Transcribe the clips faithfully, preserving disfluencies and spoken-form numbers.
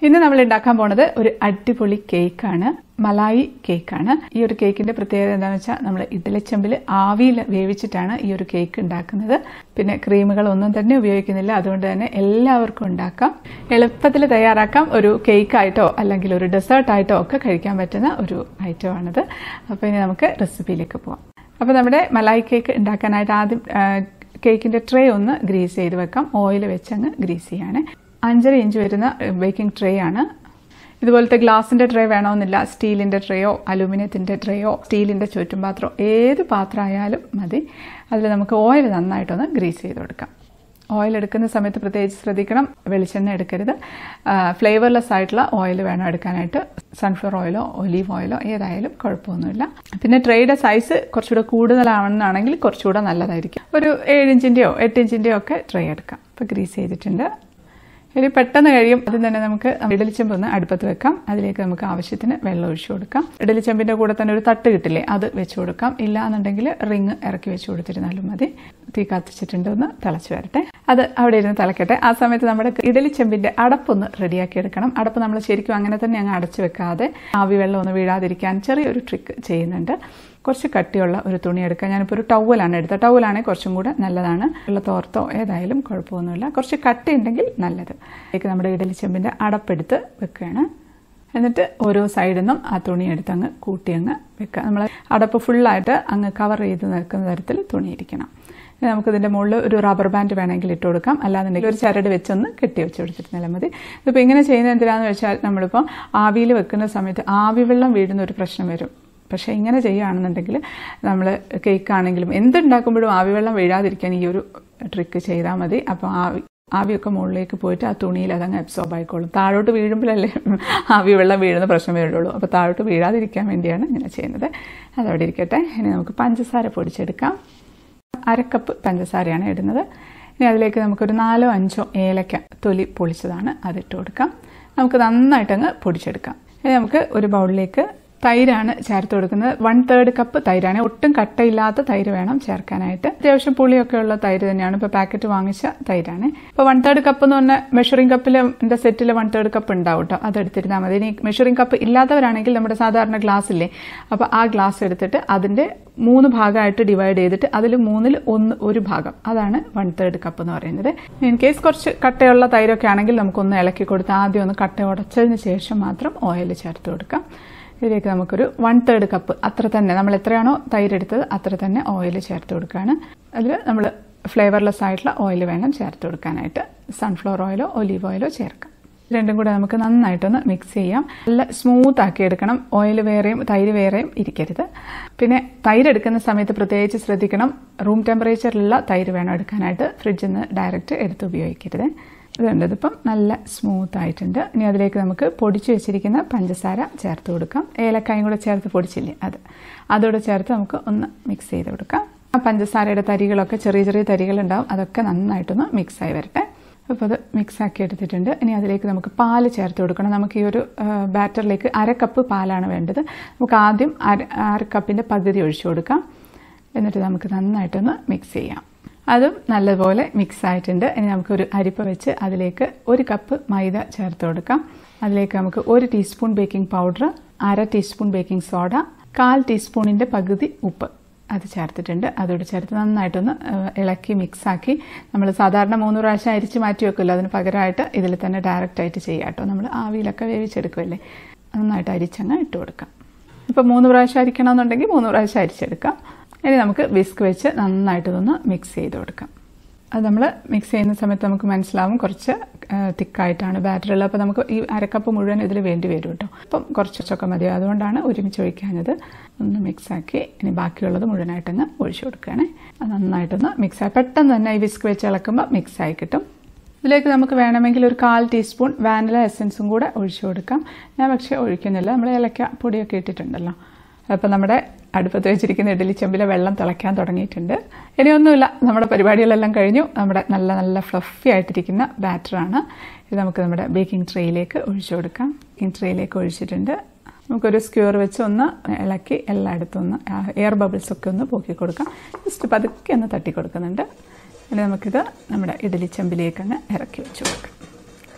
ഇന്ന് നമ്മൾ ഉണ്ടാക്കാൻ പോണത് ഒരു അടിപൊളി കേക്കാണ്. മലായി കേക്കാണ്. ഈ ഒരു കേക്കിന്റെ പ്രത്യേകത എന്താണെന്ന് വെച്ചാൽ നമ്മൾ ഇഡ്ഡലിച്ചെമ്പിൽ ആവിയിൽ വേവിച്ചിട്ടാണ് ഈ ഒരു കേക്ക് ഉണ്ടാക്കുന്നത്. പിന്നെ ക്രീമുകൾ ഒന്നും തന്നെ ഉപയോഗിക്കുന്നില്ല. അതുകൊണ്ട് തന്നെ എല്ലാവർക്കും ഉണ്ടാക്കാം, എളുപ്പത്തിൽ തയ്യാറാക്കാം. ഒരു കേക്കായിട്ടോ അല്ലെങ്കിൽ ഒരു ഡെസേർട്ടായിട്ടോ ഒക്കെ കഴിക്കാൻ പറ്റുന്ന ഒരു ഐറ്റമാണിത്. അപ്പോൾ ഇനി നമുക്ക് റെസിപ്പിയിലേക്ക് പോവാം. അപ്പോൾ നമ്മുടെ മലായി കേക്ക് ഉണ്ടാക്കാനായിട്ട് ആദ്യം കേക്കിന്റെ ട്രേ ഒന്ന് ഗ്രീസ് ചെയ്ത് വെക്കാം. ഓയിൽ വെച്ചങ്ങ് ഗ്രീസ് ചെയ്യാണ്. അഞ്ചര ഇഞ്ച് വരുന്ന ബേക്കിംഗ് ട്രേ ആണ്. ഇതുപോലത്തെ ഗ്ലാസിന്റെ ട്രേ വേണമെന്നില്ല. സ്റ്റീലിന്റെ ട്രേയോ അലൂമിനിയത്തിന്റെ ട്രേയോ സ്റ്റീലിന്റെ ചുറ്റും പാത്രമോ ഏത് പാത്രമായാലും മതി. അതിൽ നമുക്ക് ഓയിൽ നന്നായിട്ടൊന്ന് ഗ്രീസ് ചെയ്ത് കൊടുക്കാം. ഓയിൽ എടുക്കുന്ന സമയത്ത് പ്രത്യേകിച്ച് ശ്രദ്ധിക്കണം, വെളിച്ചെണ്ണ എടുക്കരുത്. ഫ്ലേവർലെസ് ആയിട്ടുള്ള ഓയിൽ വേണം എടുക്കാനായിട്ട്. സൺഫ്ലവർ ഓയിലോ ഒലീവ് ഓയിലോ ഏതായാലും കുഴപ്പമൊന്നുമില്ല. പിന്നെ ട്രേയുടെ സൈസ് കുറച്ചുകൂടെ കൂടുതലാണെന്നാണെങ്കിൽ കുറച്ചുകൂടെ നല്ലതായിരിക്കും. ഒരു ഏഴ് ഇഞ്ചിന്റെയോ എട്ട് ഇഞ്ചിന്റെയോ ഒക്കെ ട്രേ എടുക്കാം. അപ്പോൾ ഗ്രീസ് ചെയ്തിട്ടുണ്ട്. ഇനി പെട്ടെന്ന് കഴിയും. ആദ്യം തന്നെ നമുക്ക് ഇഡലിച്ചെമ്പ് ഒന്ന് അടുപ്പത്ത് വെക്കാം. അതിലേക്ക് നമുക്ക് ആവശ്യത്തിന് വെള്ളം ഒഴിച്ചു കൊടുക്കാം. ഇഡലിച്ചെമ്പിന്റെ കൂടെ തന്നെ ഒരു തട്ട് കിട്ടില്ലേ, അത് വെച്ചു കൊടുക്കാം. ഇല്ല എന്നുണ്ടെങ്കിൽ റിങ് ഇറക്കി വെച്ചു കൊടുത്തിരുന്നാലും മതി. തീ കത്തിച്ചിട്ടുണ്ട്, ഒന്ന് തിളച്ച് വരട്ടെ. അത് അവിടെ ഇരുന്ന് തിളക്കട്ടെ. ആ സമയത്ത് നമ്മുടെ ഇഡലിച്ചെമ്പിന്റെ അടപ്പൊന്ന് റെഡിയാക്കി എടുക്കണം. അടപ്പ് നമ്മൾ ശരിക്കും അങ്ങനെ തന്നെ അങ്ങ് അടച്ചു വെക്കാതെ ആവി വെള്ളം ഒന്ന് വീഴാതിരിക്കാൻ ചെറിയൊരു ട്രിക്ക് ചെയ്യുന്നുണ്ട്. കുറച്ച് കട്ടിയുള്ള ഒരു തുണി എടുക്കുക. ഞാനിപ്പോൾ ഒരു ടവലാണ് എടുത്തത്. ടവലാണെങ്കിൽ കുറച്ചും കൂടെ നല്ലതാണ്. ഉള്ള തോർത്തോ ഏതായാലും കുഴപ്പമൊന്നുമില്ല. കുറച്ച് കട്ടി ഉണ്ടെങ്കിൽ നല്ലത്. അതിലേക്ക് നമ്മുടെ ഇഡലിച്ചെമ്പിന്റെ അടപ്പെടുത്ത് വെക്കുകയാണ്. എന്നിട്ട് ഓരോ സൈഡിൽ നിന്നും ആ തുണി എടുത്ത് അങ്ങ് കൂട്ടി അങ്ങ് വെക്കുക. നമ്മൾ അടപ്പ് ഫുള്ളായിട്ട് അങ്ങ് കവർ ചെയ്ത് നിൽക്കുന്ന തരത്തിൽ തുണിയിരിക്കണം. നമുക്കിതിൻ്റെ മുകളിൽ ഒരു റബ്ബർ ബാൻഡ് വേണമെങ്കിൽ ഇട്ട് കൊടുക്കാം. അല്ലാന്നുണ്ടെങ്കിൽ ഒരു ചരട് വെച്ചൊന്ന് കെട്ടി വെച്ച് കൊടുത്തിരുന്നാലും മതി. ഇതിപ്പോൾ ഇങ്ങനെ ചെയ്യുന്നത് എന്തിനാണെന്ന് വെച്ചാൽ നമ്മളിപ്പോൾ ആവിയിൽ വെക്കുന്ന സമയത്ത് ആവി വെള്ളം വീഴുന്ന ഒരു പ്രശ്നം വരും. പക്ഷേ ഇങ്ങനെ ചെയ്യുകയാണെന്നുണ്ടെങ്കിൽ നമ്മൾ കേക്കാണെങ്കിലും എന്തുണ്ടാക്കുമ്പോഴും ആവി വെള്ളം വീഴാതിരിക്കാൻ ഈ ഒരു ട്രിക്ക് ചെയ്താൽ മതി. അപ്പോൾ ആവി ആവിയൊക്കെ മുകളിലേക്ക് പോയിട്ട് ആ തുണിയിൽ അതങ്ങ് അബ്സോർബ് ആയിക്കോളും. താഴോട്ട് വീഴുമ്പോഴല്ലേ ആവി വെള്ളം വീഴുന്ന പ്രശ്നം വരുള്ളൂ. അപ്പോൾ താഴോട്ട് വീഴാതിരിക്കാൻ വേണ്ടിയാണ് ഇങ്ങനെ ചെയ്യുന്നത്. അതവിടെ ഇരിക്കട്ടെ. ഇനി നമുക്ക് പഞ്ചസാര പൊടിച്ചെടുക്കാം. അരക്കപ്പ് പഞ്ചസാരയാണ് ഇടുന്നത്. ഇനി അതിലേക്ക് നമുക്കൊരു നാലോ അഞ്ചോ ഏലക്ക തൊലി പൊളിച്ചതാണ് അതിട്ട് കൊടുക്കാം. നമുക്ക് നന്നായിട്ടങ്ങ് പൊടിച്ചെടുക്കാം. ഇനി നമുക്ക് ഒരു ബൗളിലേക്ക് തൈരാണ് ചേർത്ത് കൊടുക്കുന്നത്. വൺ തേർഡ് കപ്പ് തൈരാണ്. ഒട്ടും കട്ടയില്ലാത്ത തൈര് വേണം ചേർക്കാനായിട്ട്. അത്യാവശ്യം പുളിയൊക്കെ ഉള്ള തൈര് തന്നെയാണ്. ഇപ്പോൾ പാക്കറ്റ് വാങ്ങിച്ച തൈരാണ്. ഇപ്പോൾ വൺ തേർഡ് കപ്പ് എന്ന് പറഞ്ഞാൽ മെഷറിംഗ് കപ്പിൽ എൻ്റെ സെറ്റിൽ വൺ തേർഡ് കപ്പ് ഉണ്ടാവും കേട്ടോ. അതെടുത്തിരുന്നാൽ മതി. ഇനി മെഷറിംഗ് കപ്പ് ഇല്ലാത്തവരാണെങ്കിൽ നമ്മുടെ സാധാരണ ഗ്ലാസ് ഇല്ലേ, അപ്പോൾ ആ ഗ്ലാസ് എടുത്തിട്ട് അതിൻ്റെ മൂന്ന് ഭാഗമായിട്ട് ഡിവൈഡ് ചെയ്തിട്ട് അതിൽ മൂന്നിൽ ഒന്ന് ഒരു ഭാഗം, അതാണ് വൺ തേർഡ് കപ്പ് എന്ന് പറയുന്നത്. ഇൻ കേസ് കുറച്ച് കട്ടയുള്ള തൈരൊക്കെ ആണെങ്കിൽ നമുക്കൊന്ന് ഇളക്കി കൊടുത്ത് ആദ്യം ഒന്ന് കട്ട ഉടച്ചതിന് ശേഷം മാത്രം ഓയിൽ ചേർത്ത് കൊടുക്കാം. ഇതിലേക്ക് നമുക്കൊരു വൺ തേർഡ് കപ്പ് അത്ര തന്നെ, നമ്മൾ എത്രയാണോ തൈരെടുത്തത് അത്ര തന്നെ ഓയിൽ ചേർത്ത് കൊടുക്കുകയാണ്. അതിൽ നമ്മൾ ഫ്ലേവർലെസ് ആയിട്ടുള്ള ഓയിൽ വേണം ചേർത്ത് കൊടുക്കാനായിട്ട്. സൺഫ്ലവർ ഓയിലോ ഒലീവ് ഓയിലോ ചേർക്കാം. രണ്ടും കൂടെ നമുക്ക് നന്നായിട്ടൊന്ന് മിക്സ് ചെയ്യാം. നല്ല സ്മൂത്ത് ആക്കി എടുക്കണം. ഓയിൽ വേറെയും തൈര് വേറെയും ഇരിക്കരുത്. പിന്നെ തൈര് എടുക്കുന്ന സമയത്ത് പ്രത്യേകിച്ച് ശ്രദ്ധിക്കണം, റൂം ടെമ്പറേച്ചറിലുള്ള തൈര് വേണം എടുക്കാനായിട്ട്. ഫ്രിഡ്ജിൽ നിന്ന് ഡയറക്റ്റ് എടുത്ത് ഉപയോഗിക്കരുത്. ഇതുണ്ട്, ഇതിപ്പം നല്ല സ്മൂത്ത് ആയിട്ടുണ്ട്. ഇനി അതിലേക്ക് നമുക്ക് പൊടിച്ചു വെച്ചിരിക്കുന്ന പഞ്ചസാര ചേർത്ത് കൊടുക്കാം. ഏലക്കായും കൂടെ ചേർത്ത് പൊടിച്ചില്ലേ, അത് അതോടെ ചേർത്ത് നമുക്ക് ഒന്ന് മിക്സ് ചെയ്ത് കൊടുക്കാം. ആ പഞ്ചസാരയുടെ തരികളൊക്കെ ചെറിയ ചെറിയ തരികളുണ്ടാവും, അതൊക്കെ നന്നായിട്ടൊന്ന് മിക്സായി വരട്ടെ. അപ്പോൾ അത് മിക്സാക്കി എടുത്തിട്ടുണ്ട്. ഇനി അതിലേക്ക് നമുക്ക് പാല് ചേർത്ത് കൊടുക്കണം. നമുക്ക് ഈ ഒരു ബാറ്ററിലേക്ക് അര കപ്പ് പാലാണ് വേണ്ടത്. നമുക്ക് ആദ്യം അര അര കപ്പിൻ്റെ പകുതി ഒഴിച്ചു കൊടുക്കാം. എന്നിട്ട് നമുക്ക് നന്നായിട്ടൊന്ന് മിക്സ് ചെയ്യാം. അതും നല്ലപോലെ മിക്സ് ആയിട്ടുണ്ട്. ഇനി നമുക്കൊരു അരിപ്പ വെച്ച് അതിലേക്ക് ഒരു കപ്പ് മൈദ ചേർത്ത് കൊടുക്കാം. അതിലേക്ക് നമുക്ക് ഒരു ടീസ്പൂൺ ബേക്കിംഗ് പൗഡർ, അര ടീസ്പൂൺ ബേക്കിംഗ് സോഡ, കാൽ ടീസ്പൂണിൻ്റെ പകുതി ഉപ്പ് അത് ചേർത്തിട്ടുണ്ട്. അതോട് ചേർത്ത് നന്നായിട്ടൊന്ന് ഇളക്കി മിക്സാക്കി നമ്മൾ സാധാരണ മൂന്ന് പ്രാവശ്യം അരിച്ച് മാറ്റി വെക്കുമല്ലോ, അതിന് പകരമായിട്ട് ഇതിൽ തന്നെ ഡയറക്റ്റായിട്ട് ചെയ്യാം കേട്ടോ. നമ്മൾ ആവിയിലൊക്കെ വേവിച്ചെടുക്കുമല്ലേ, നന്നായിട്ട് അരിച്ചങ്ങ് ഇട്ട് കൊടുക്കാം. ഇപ്പോൾ മൂന്ന് പ്രാവശ്യം അരിക്കണമെന്നുണ്ടെങ്കിൽ മൂന്ന് പ്രാവശ്യം അരിച്ചെടുക്കാം. ഇനി നമുക്ക് വിസ്ക് വെച്ച് നന്നായിട്ട് ഇതൊന്ന് മിക്സ് ചെയ്ത് കൊടുക്കാം. അത് നമ്മൾ മിക്സ് ചെയ്യുന്ന സമയത്ത് നമുക്ക് മനസ്സിലാവും കുറച്ച് തിക്കായിട്ടാണ് ബാറ്ററുള്ളത്. അപ്പോൾ നമുക്ക് ഈ അരക്കപ്പ് മുഴുവൻ ഇതിൽ വേണ്ടി വരും കേട്ടോ. അപ്പം കുറച്ചൊക്കെ മതി, അതുകൊണ്ടാണ് ഒരുമിച്ച് ഒഴിക്കാഞ്ഞത്. ഒന്ന് മിക്സാക്കി ഇനി ബാക്കിയുള്ളത് മുഴുവനായിട്ടങ്ങ് ഒഴിച്ചു കൊടുക്കുകയാണ്. അത് നന്നായിട്ടൊന്ന് മിക്സായി പെട്ടെന്ന് തന്നെ ഈ വിസ്ക് വെച്ച് ഇളക്കുമ്പോൾ മിക്സായി കിട്ടും. ഇതിലേക്ക് നമുക്ക് വേണമെങ്കിൽ ഒരു കാൽ ടീസ്പൂൺ വാനില എസൻസും കൂടെ ഒഴിച്ചു കൊടുക്കാം. ഞാൻ പക്ഷേ ഒഴിക്കുന്നില്ല, നമ്മൾ ഏലക്ക പൊടിയൊക്കെ ഇട്ടിട്ടുണ്ടല്ലോ. അപ്പോൾ നമ്മുടെ അടുപ്പത്ത് വെച്ചിരിക്കുന്ന ഇഡലിച്ചെമ്പിലെ വെള്ളം തിളയ്ക്കാൻ തുടങ്ങിയിട്ടുണ്ട്. ഇനിയൊന്നുമില്ല, നമ്മുടെ പരിപാടികളെല്ലാം കഴിഞ്ഞു. നമ്മുടെ നല്ല നല്ല ഫ്ലഫി ആയിട്ടിരിക്കുന്ന ബാറ്ററാണ് ഇത്. നമുക്ക് നമ്മുടെ ബേക്കിംഗ് ട്രേയിലേക്ക് ഒഴിച്ചു കൊടുക്കാം. ബേക്കിംഗ് ട്രേയിലേക്ക് ഒഴിച്ചിട്ടുണ്ട്. നമുക്കൊരു സ്ക്യൂർ വെച്ച് ഒന്ന് ഇളക്കി എല്ലായിടത്തും ഒന്ന് എയർ ബബിൾസ് ഒക്കെ ഒന്ന് പോക്കി കൊടുക്കാം. ജസ്റ്റ് പതുക്കെ ഒന്ന് തട്ടി കൊടുക്കുന്നുണ്ട്. ഇനി നമുക്കിത് നമ്മുടെ ഇഡലിച്ചെമ്പിലേക്ക് അങ്ങ് ഇറക്കി വെച്ച് കൊടുക്കാം.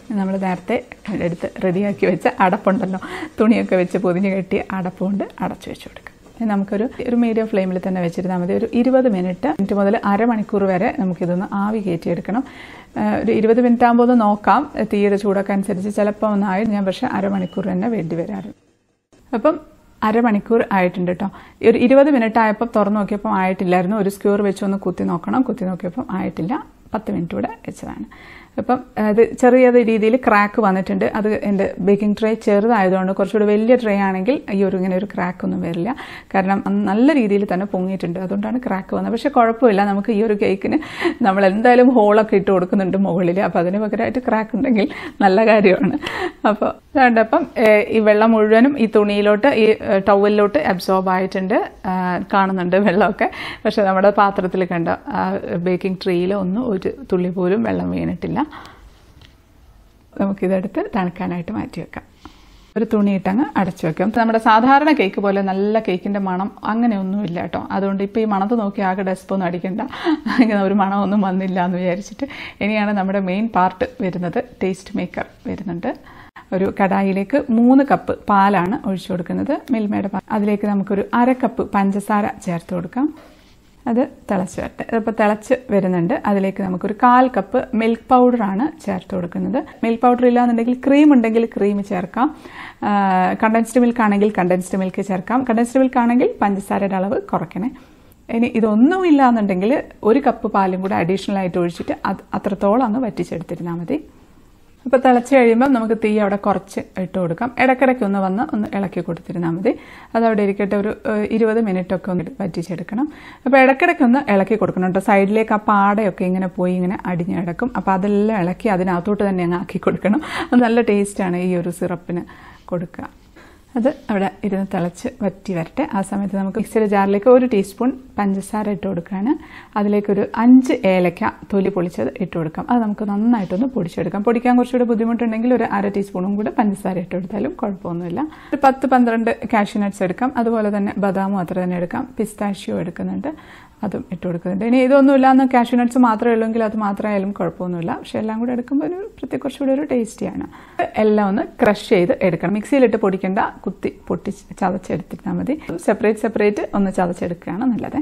നമ്മൾ നേരത്തെ എടുത്ത് റെഡിയാക്കി വെച്ച അടപ്പുണ്ടല്ലോ, തുണിയൊക്കെ വെച്ച് പൊതിഞ്ഞ് കെട്ടി അടപ്പ് കൊണ്ട് അടച്ചു വെച്ച് കൊടുക്കാം. നമുക്കൊരു ഒരു മീഡിയം ഫ്ലെയിമിൽ തന്നെ വെച്ചിരുന്നാൽ മതി. ഒരു ഇരുപത് മിനിറ്റ് മിനിറ്റ് മുതൽ അരമണിക്കൂർ വരെ നമുക്കിതൊന്ന് ആവി കയറ്റിയെടുക്കണം. ഒരു ഇരുപത് മിനിറ്റ് ആകുമ്പോൾ ഒന്ന് നോക്കാം, തീയുടെ ചൂടൊക്കെ അനുസരിച്ച് ചിലപ്പോൾ ഒന്നായി. ഞാൻ പക്ഷേ അരമണിക്കൂർ തന്നെ വേണ്ടി വരാറ്. അപ്പം അരമണിക്കൂർ ആയിട്ടുണ്ട് കേട്ടോ. ഒരു ഇരുപത് മിനിറ്റ് ആയപ്പോൾ തുറന്നു നോക്കിയപ്പോൾ ആയിട്ടില്ലായിരുന്നു. ഒരു സ്ക്യൂർ വെച്ച് ഒന്ന് കുത്തി നോക്കണം. കുത്തി നോക്കിയപ്പോൾ ആയിട്ടില്ല. പത്ത് മിനിറ്റ് കൂടെ വെച്ചതാണ്. അപ്പം അത് ചെറിയ രീതിയിൽ ക്രാക്ക് വന്നിട്ടുണ്ട്. അത് എൻ്റെ ബേക്കിംഗ് ട്രേ ചെറുതായതുകൊണ്ട് കുറച്ചുകൂടി വലിയ ട്രേ ആണെങ്കിൽ ഈ ഒരു ഇങ്ങനെ ഒരു ക്രാക്ക് ഒന്നും വരില്ല. കാരണം നല്ല രീതിയിൽ തന്നെ പൊങ്ങിയിട്ടുണ്ട്, അതുകൊണ്ടാണ് ക്രാക്ക് വന്നത്. പക്ഷേ കുഴപ്പമില്ല, നമുക്ക് ഈ ഒരു കേക്കിന് നമ്മൾ എന്തായാലും ഹോളൊക്കെ ഇട്ട് കൊടുക്കുന്നുണ്ട് മുകളിൽ. അപ്പോൾ അതിന് പകരമായിട്ട് ക്രാക്ക് ഉണ്ടെങ്കിൽ നല്ല കാര്യമാണ്. അപ്പോൾ വേണ്ടപ്പം ഈ വെള്ളം മുഴുവനും ഈ തുണിയിലോട്ട് ഈ ടവലിലോട്ട് അബ്സോർബ് ആയിട്ടുണ്ട്, കാണുന്നുണ്ട് വെള്ളമൊക്കെ. പക്ഷെ നമ്മുടെ പാത്രത്തിൽ കണ്ട ബേക്കിംഗ് ട്രേയിൽ ഒന്നും ഒരു തുള്ളി പോലും വെള്ളം വീണിട്ടില്ല. നമുക്കിതെടുത്ത് തണുക്കാനായിട്ട് മാറ്റി വെക്കാം. ഒരു തുണിയിട്ടങ്ങ് അടച്ചു വെക്കാം. നമ്മുടെ സാധാരണ കേക്ക് പോലെ നല്ല കേക്കിൻ്റെ മണം അങ്ങനെയൊന്നുമില്ല കേട്ടോ. അതുകൊണ്ട് ഇപ്പോൾ ഈ മണത്ത് നോക്കി ആകെ ഡെസ്പൊന്നും അടിക്കണ്ട, അങ്ങനെ ഒരു മണമൊന്നും വന്നില്ല എന്ന് വിചാരിച്ചിട്ട്. ഇനിയാണ് നമ്മുടെ മെയിൻ പാർട്ട് വരുന്നത്. ടേസ്റ്റ് മേക്കർ വരുന്നുണ്ട്. ഒരു കടായിലേക്ക് മൂന്ന് കപ്പ് പാലാണ് ഒഴിച്ചു കൊടുക്കുന്നത്, മിൽമയുടെ പാൽ. അതിലേക്ക് നമുക്കൊരു അര കപ്പ് പഞ്ചസാര ചേർത്ത് കൊടുക്കാം. അത് തിളച്ച് വരട്ടെ. അതിപ്പോൾ തിളച്ച് വരുന്നുണ്ട്. അതിലേക്ക് നമുക്കൊരു കാൽ കപ്പ് മിൽക്ക് പൗഡറാണ് ചേർത്ത് കൊടുക്കുന്നത്. മിൽക്ക് പൗഡർ ഇല്ലാന്നുണ്ടെങ്കിൽ ക്രീം ഉണ്ടെങ്കിൽ ക്രീം ചേർക്കാം. കണ്ടൻസ്ഡ് മിൽക്ക് ആണെങ്കിൽ കണ്ടൻസ്ഡ് മിൽക്ക് ചേർക്കാം. കണ്ടൻസ്ഡ് മിൽക്ക് ആണെങ്കിൽ പഞ്ചസാരയുടെ അളവ് കുറയ്ക്കണേ. ഇനി ഇതൊന്നും ഇല്ല എന്നുണ്ടെങ്കിൽ ഒരു കപ്പ് പാലും കൂടെ അഡീഷണൽ ആയിട്ട് ഒഴിച്ചിട്ട് അത് അത്രത്തോളം അങ്ങ് വറ്റിച്ചെടുത്തിരുന്നാൽ മതി. അപ്പോൾ തിളച്ച് കഴിയുമ്പം നമുക്ക് തീ അവിടെ കുറച്ച് ഇട്ട് കൊടുക്കാം. ഇടയ്ക്കിടയ്ക്ക് ഒന്ന് വന്ന് ഒന്ന് ഇളക്കി കൊടുത്തിരുന്നാൽ മതി. അതവിടെ ഇരിക്കട്ടെ. ഒരു ഇരുപത് മിനിറ്റൊക്കെ ഒന്ന് വറ്റിച്ചെടുക്കണം. അപ്പോൾ ഇടയ്ക്കിടയ്ക്ക് ഒന്ന് ഇളക്കി കൊടുക്കണം കേട്ടോ. സൈഡിലേക്ക് ആ പാടയൊക്കെ ഇങ്ങനെ പോയി ഇങ്ങനെ അടിഞ്ഞ് കിടക്കും. അപ്പോൾ അതെല്ലാം ഇളക്കി അതിനകത്തോട്ട് തന്നെ അങ്ങ് ആക്കി കൊടുക്കണം. അത് നല്ല ടേസ്റ്റാണ് ഈ ഒരു സിറപ്പിന് കൊടുക്കുക. അത് അവിടെ ഇരുന്ന് തിളച്ച് വറ്റി വരട്ടെ. ആ സമയത്ത് നമുക്ക് മിക്സിയുടെ ജാറിലേക്ക് ഒരു ടീസ്പൂൺ പഞ്ചസാര ഇട്ട് കൊടുക്കുകയാണ്. അതിലേക്കൊരു അഞ്ച് ഏലക്ക തൊലി പൊളിച്ചത് ഇട്ട് കൊടുക്കാം. അത് നമുക്ക് നന്നായിട്ടൊന്ന് പൊടിച്ചെടുക്കാം. പൊടിക്കാൻ കുറച്ചുകൂടെ ബുദ്ധിമുട്ടുണ്ടെങ്കിൽ ഒരു അര ടീസ്പൂണും കൂടെ പഞ്ചസാര ഇട്ട് കൊടുത്താലും കുഴപ്പമൊന്നുമില്ല. ഒരു പത്ത് പന്ത്രണ്ട് കാഷ്യൂ നട്ട്സ് എടുക്കാം. അതുപോലെ തന്നെ ബദാമും അത്ര തന്നെ എടുക്കാം. പിസ്താഷ്യോ എടുക്കുന്നുണ്ട്, അതും ഇട്ട് കൊടുക്കുന്നുണ്ട്. ഇനി ഇതൊന്നുമില്ല എന്ന് കാഷ്യൂ നട്ട്സ് മാത്രമേ ഉള്ളെങ്കിൽ അത് മാത്രമായാലും കുഴപ്പമൊന്നുമില്ല. പക്ഷെ എല്ലാം കൂടെ എടുക്കുമ്പോൾ ഒരു പ്രത്യേക കുറച്ചുകൂടി ഒരു ടേസ്റ്റിയാണ്. എല്ലാം ഒന്ന് ക്രഷ് ചെയ്ത് എടുക്കണം. മിക്സിയിലിട്ട് പൊടിക്കേണ്ട, കുത്തി പൊട്ടി ചതച്ചെടുത്തിട്ടാൽ മതി. സെപ്പറേറ്റ് സെപ്പറേറ്റ് ഒന്ന് ചതച്ചെടുക്കുകയാണ് നല്ലത്.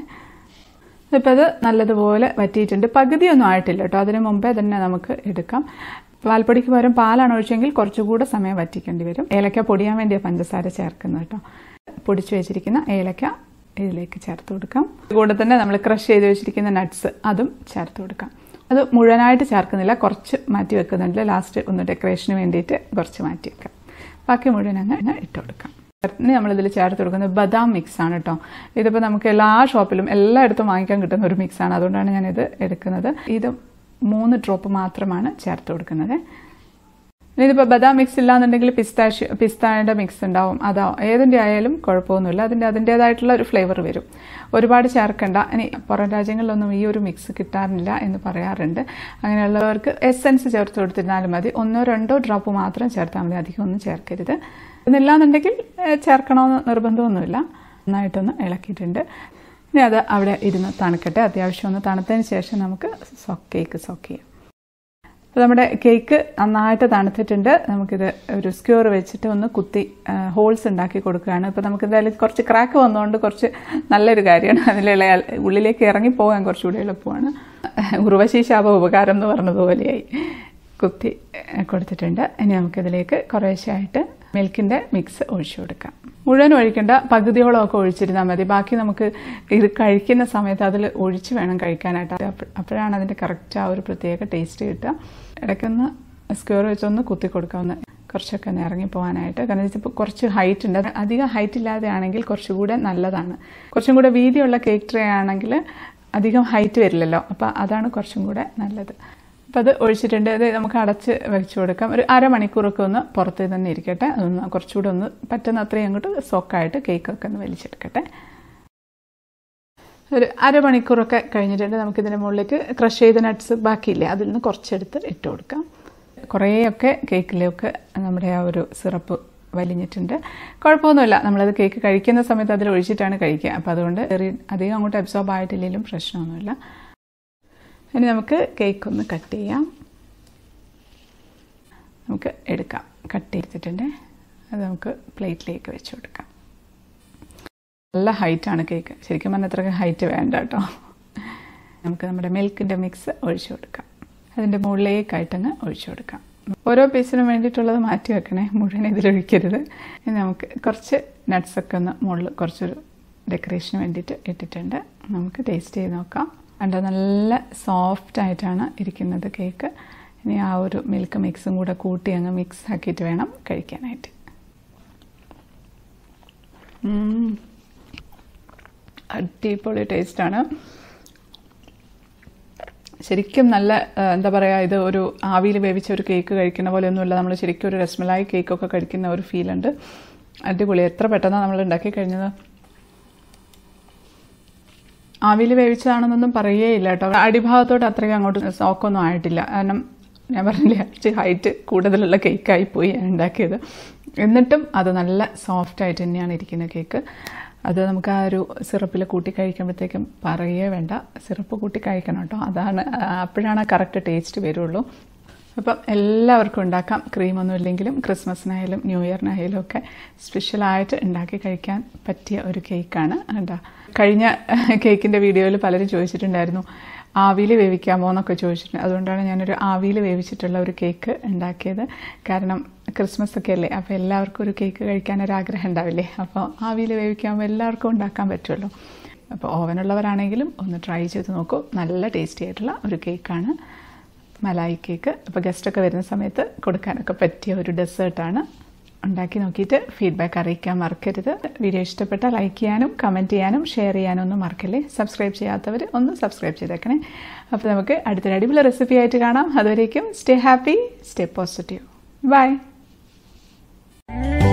ഇപ്പം അത് നല്ലതുപോലെ വറ്റിയിട്ടുണ്ട്. പകുതിയൊന്നും ആയിട്ടില്ല കേട്ടോ. അതിന് മുമ്പേ തന്നെ നമുക്ക് എടുക്കാം. പാൽപ്പൊടിക്ക് പകരം പാലാണ് ഒഴിച്ചെങ്കിൽ കുറച്ചുകൂടെ സമയം വറ്റിക്കേണ്ടി വരും. ഏലക്ക പൊടിയാൻ വേണ്ടിയാണ് പഞ്ചസാര ചേർക്കുന്നത് കേട്ടോ. പൊടിച്ചു വെച്ചിരിക്കുന്ന ഏലക്ക ഇതിലേക്ക് ചേർത്ത് കൊടുക്കാം. കൂടെ തന്നെ നമ്മൾ ക്രഷ് ചെയ്ത് വെച്ചിരിക്കുന്ന നട്ട്സ് അതും ചേർത്ത് കൊടുക്കാം. അത് മുഴുവനായിട്ട് ചേർക്കുന്നില്ല, കുറച്ച് മാറ്റി വെക്കുന്നുണ്ട്. ലാസ്റ്റ് ഒന്ന് ഡെക്കറേഷന് വേണ്ടിയിട്ട് കുറച്ച് മാറ്റി വെക്കാം. ബാക്കി മുഴുവൻ അങ്ങ് ഇട്ട് കൊടുക്കാം. ഇനി നമ്മളിതിൽ ചേർത്ത് കൊടുക്കുന്നത് ബദാം മിക്സ് ആണ് കേട്ടോ. ഇതിപ്പോൾ നമുക്ക് എല്ലാ ഷോപ്പിലും എല്ലായിടത്തും വാങ്ങിക്കാൻ കിട്ടുന്ന ഒരു മിക്സാണ്. അതുകൊണ്ടാണ് ഞാനിത് എടുക്കുന്നത്. ഇത് മൂന്ന് ഡ്രോപ്പ് മാത്രമാണ് ചേർത്ത് കൊടുക്കുന്നത്. ഇതിപ്പോൾ ബദാം മിക്സ് ഇല്ലാന്നുണ്ടെങ്കിൽ പിസ്താഷ്യോ പിസ്തായുടെ മിക്സ് ഉണ്ടാവും. അതാ ഏതിൻ്റെ ആയാലും കുഴപ്പമൊന്നുമില്ല. അതിൻ്റെ അതിൻ്റേതായിട്ടുള്ള ഒരു ഫ്ലേവർ വരും. ഒരുപാട് ചേർക്കണ്ട. ഇനി പുറം രാജ്യങ്ങളിലൊന്നും ഈ ഒരു മിക്സ് കിട്ടാറില്ല എന്ന് പറയാറുണ്ട്. അങ്ങനെയുള്ളവർക്ക് എസെൻസ് ചേർത്ത് കൊടുത്തിരുന്നാലും മതി. ഒന്നോ രണ്ടോ ഡ്രോപ്പ് മാത്രം ചേർത്താൽ മതി, അധികം ഒന്നും ചേർക്കരുത്. എന്നില്ലാന്നുണ്ടെങ്കിൽ ചേർക്കണമെന്ന് നിർബന്ധമൊന്നുമില്ല. നന്നായിട്ടൊന്ന് ഇളക്കിയിട്ടുണ്ട്. ഇനി അത് അവിടെ ഇരുന്ന് തണുക്കട്ടെ. അത്യാവശ്യം ഒന്ന് തണുത്തതിന് ശേഷം നമുക്ക് കേക്ക് സോക്ക് ചെയ്യാം. അപ്പോൾ നമ്മുടെ കേക്ക് നന്നായിട്ട് തണുത്തിട്ടുണ്ട്. നമുക്കിത് ഒരു സ്ക്യൂർ വെച്ചിട്ട് ഒന്ന് കുത്തി ഹോൾസ് ഉണ്ടാക്കി കൊടുക്കുകയാണ്. ഇപ്പോൾ നമുക്ക് എന്തായാലും കുറച്ച് ക്രാക്ക് വന്നതുകൊണ്ട് കുറച്ച് നല്ലൊരു കാര്യമാണ്. അതിലുള്ള ഉള്ളിലേക്ക് ഇറങ്ങിപ്പോകാൻ കുറച്ചുകൂടി എളുപ്പമാണ്. ഉർവശി ശാപ ഉപകാരം എന്ന് പറഞ്ഞതുപോലെയായി കുത്തി കൊടുത്തിട്ടുണ്ട്. ഇനി നമുക്കിതിലേക്ക് കുറേശ്ശായിട്ട് മിൽക്കിൻ്റെ മിക്സ് ഒഴിച്ചു കൊടുക്കാം. മുഴുവൻ ഒഴിക്കേണ്ട, പകുതിയോളമൊക്കെ ഒഴിച്ചിരുന്നാൽ മതി. ബാക്കി നമുക്ക് ഇത് കഴിക്കുന്ന സമയത്ത് അതിൽ ഒഴിച്ച് വേണം കഴിക്കാനായിട്ട്. അപ്പോഴാണ് അതിൻ്റെ കറക്റ്റ് ആ ഒരു പ്രത്യേക ടേസ്റ്റ് കിട്ടുക. ഇടയ്ക്കൊന്ന് സ്ക്വയർ വെച്ചൊന്ന് കുത്തി കൊടുക്കാവുന്ന കുറച്ചൊക്കെ ഒന്ന് ഇറങ്ങിപ്പോകാനായിട്ട്. കാരണം ഇതിപ്പോൾ കുറച്ച് ഹൈറ്റ് ഉണ്ട്. അധികം ഹൈറ്റ് ഇല്ലാതെ ആണെങ്കിൽ കുറച്ചുകൂടെ നല്ലതാണ്. കുറച്ചും കൂടെ വീതിയുള്ള കേക്ക് ട്രേ ആണെങ്കിൽ അധികം ഹൈറ്റ് വരില്ലല്ലോ. അപ്പോൾ അതാണ് കുറച്ചും കൂടെ നല്ലത്. അപ്പോൾ അത് ഒഴിച്ചിട്ടുണ്ട്. അത് നമുക്ക് അടച്ച് വെച്ച് കൊടുക്കാം. ഒരു അരമണിക്കൂറൊക്കെ ഒന്ന് പുറത്ത് തന്നെ ഇരിക്കട്ടെ. അതൊന്ന് കുറച്ചുകൂടെ ഒന്ന് പറ്റുന്ന അത്രയും അങ്ങോട്ട് സോക്കായിട്ട് കേക്കൊക്കെ ഒന്ന് വലിച്ചെടുക്കട്ടെ. ഒരു അരമണിക്കൂറൊക്കെ കഴിഞ്ഞിട്ടുണ്ട്. നമുക്കിതിൻ്റെ മുകളിലേക്ക് ക്രഷ് ചെയ്ത നട്ട്സ് ബാക്കിയില്ലേ, അതിൽ നിന്ന് കുറച്ചെടുത്ത് ഇട്ട് കൊടുക്കാം. കുറേയൊക്കെ കേക്കിലേക്ക് നമ്മുടെ ആ ഒരു സിറപ്പ് വലിഞ്ഞിട്ടുണ്ട്. കുഴപ്പമൊന്നുമില്ല. നമ്മളത് കേക്ക് കഴിക്കുന്ന സമയത്ത് അതിൽ ഒഴിച്ചിട്ടാണ് കഴിക്കുക. അപ്പോൾ അതുകൊണ്ട് അധികം അങ്ങോട്ട് അബ്സോർബ് ആയിട്ടില്ലെങ്കിലും പ്രശ്നമൊന്നുമില്ല. ഇനി നമുക്ക് കേക്ക് ഒന്ന് കട്ട് ചെയ്യാം. നമുക്ക് എടുക്കാം. കട്ട് ചെയ്തിട്ടുണ്ട്. അത് നമുക്ക് പ്ലേറ്റിലേക്ക് വെച്ച് കൊടുക്കാം. നല്ല ഹൈറ്റാണ് കേക്ക്. ശരിക്കും പറഞ്ഞാൽ അത്രയ്ക്ക് ഹൈറ്റ് വേണ്ട കേട്ടോ. നമുക്ക് നമ്മുടെ മിൽക്കിൻ്റെ മിക്സ് ഒഴിച്ചു കൊടുക്കാം. അതിൻ്റെ മുകളിലേക്കായിട്ടങ്ങ് ഒഴിച്ചു കൊടുക്കാം. ഓരോ പീസിനും വേണ്ടിയിട്ടുള്ളത് മാറ്റി വെക്കണേ, മുഴുവൻ ഇതിലൊഴിക്കരുത്. ഇനി നമുക്ക് കുറച്ച് നട്ട്സൊക്കെ ഒന്ന് മുകളിൽ കുറച്ചൊരു ഡെക്കറേഷന് വേണ്ടിയിട്ട് ഇട്ടിട്ടുണ്ട്. നമുക്ക് ടേസ്റ്റ് ചെയ്ത് നോക്കാം. കണ്ടോ, നല്ല സോഫ്റ്റ് ആയിട്ടാണ് ഇരിക്കുന്നത് കേക്ക്. ഇനി ആ ഒരു മിൽക്ക് മിക്സും കൂടെ കൂട്ടി അങ്ങ് മിക്സ് ആക്കിയിട്ട് വേണം കഴിക്കാനായിട്ട്. അടിപൊളി ടേസ്റ്റാണ്. ശരിക്കും നല്ല എന്താ പറയുക, ഇത് ഒരു ആവിയിൽ വേവിച്ച ഒരു കേക്ക് കഴിക്കുന്ന പോലെയൊന്നുമില്ല. നമ്മൾ ശരിക്കും ഒരു രസ്മലായി കേക്കൊക്കെ കഴിക്കുന്ന ഒരു ഫീലുണ്ട്. അടിപൊളി. എത്ര പെട്ടെന്നാണ് നമ്മൾ ഉണ്ടാക്കി കഴിഞ്ഞത്. ആവിയിൽ വേവിച്ചതാണെന്നൊന്നും പറയുകയില്ല കേട്ടോ. അടിഭാഗത്തോട്ട് അത്രയ്ക്ക് അങ്ങോട്ട് സോക്കൊന്നും ആയിട്ടില്ല. കാരണം ഞാൻ പറഞ്ഞില്ലേ, കുറച്ച് ഹൈറ്റ് കൂടുതലുള്ള കേക്കായി പോയി ഞാൻ ഉണ്ടാക്കിയത്. എന്നിട്ടും അത് നല്ല സോഫ്റ്റ് ആയിട്ട് തന്നെയാണ് ഇരിക്കുന്ന കേക്ക്. അത് നമുക്ക് ആ ഒരു സിറപ്പിൽ കൂട്ടി കഴിക്കുമ്പോഴത്തേക്കും പറയേ വേണ്ട. സിറപ്പ് കൂട്ടി കഴിക്കണം കേട്ടോ. അതാണ്, അപ്പോഴാണ് കറക്റ്റ് ടേസ്റ്റ് വരുള്ളൂ. അപ്പം എല്ലാവർക്കും ഉണ്ടാക്കാം. ക്രീമൊന്നും ഇല്ലെങ്കിലും ക്രിസ്മസിനായാലും ന്യൂ ഇയറിനായാലും ഒക്കെ സ്പെഷ്യലായിട്ട് ഉണ്ടാക്കി കഴിക്കാൻ പറ്റിയ ഒരു കേക്കാണ് കേട്ടോ. കഴിഞ്ഞ കേക്കിൻ്റെ വീഡിയോയിൽ പലരും ചോദിച്ചിട്ടുണ്ടായിരുന്നു ആവിയിൽ വേവിക്കാമോ എന്നൊക്കെ ചോദിച്ചിട്ടുണ്ട്. അതുകൊണ്ടാണ് ഞാനൊരു ആവിയിൽ വേവിച്ചിട്ടുള്ള ഒരു കേക്ക് ഉണ്ടാക്കിയത്. കാരണം ക്രിസ്മസ് ഒക്കെ അല്ലേ, അപ്പോൾ എല്ലാവർക്കും ഒരു കേക്ക് കഴിക്കാനൊരാഗ്രഹം ഉണ്ടാവില്ലേ. അപ്പോൾ ആവിയിൽ വേവിക്കാകുമ്പോൾ എല്ലാവർക്കും ഉണ്ടാക്കാൻ പറ്റുമല്ലോ. അപ്പോൾ ഓവനുള്ളവരാണെങ്കിലും ഒന്ന് ട്രൈ ചെയ്ത് നോക്കൂ. നല്ല ടേസ്റ്റി ആയിട്ടുള്ള ഒരു കേക്കാണ് മലായി കേക്ക്. അപ്പോൾ ഗസ്റ്റൊക്കെ വരുന്ന സമയത്ത് കൊടുക്കാനൊക്കെ പറ്റിയ ഒരു ഡെസേർട്ടാണ്. ഉണ്ടാക്കി നോക്കിയിട്ട് ഫീഡ്ബാക്ക് അറിയിക്കാൻ മറക്കരുത്. വീഡിയോ ഇഷ്ടപ്പെട്ടാൽ ലൈക്ക് ചെയ്യാനും കമൻറ്റ് ചെയ്യാനും ഷെയർ ചെയ്യാനും ഒന്നും മറക്കല്ലേ. സബ്സ്ക്രൈബ് ചെയ്യാത്തവർ ഒന്ന് സബ്സ്ക്രൈബ് ചെയ്തേക്കണേ. അപ്പോൾ നമുക്ക് അടുത്തൊരു അടിപൊളി റെസിപ്പി ആയിട്ട് കാണാം. അതുവരേക്കും stay happy, stay positive. By.